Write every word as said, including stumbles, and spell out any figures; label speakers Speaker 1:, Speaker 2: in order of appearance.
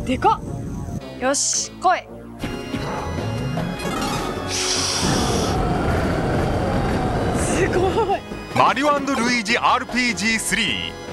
Speaker 1: でかっ。よし来い。すごい。
Speaker 2: マリオ&ルイージ アールピージースリー